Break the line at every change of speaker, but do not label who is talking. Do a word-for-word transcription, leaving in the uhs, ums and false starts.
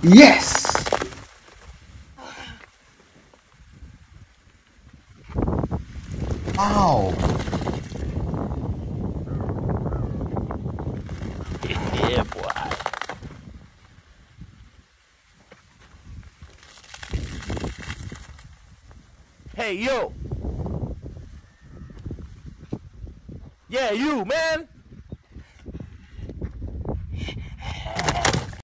Yes! Wow!
Yeah, boy. Hey, yo. Yeah, you, man.